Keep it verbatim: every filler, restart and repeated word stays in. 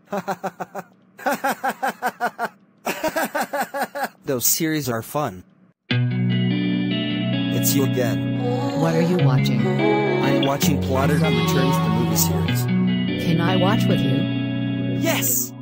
Those series are fun. It's you again. What are you watching? I'm watching Plotagon Returns, the movie series. Can I watch with you? Yes!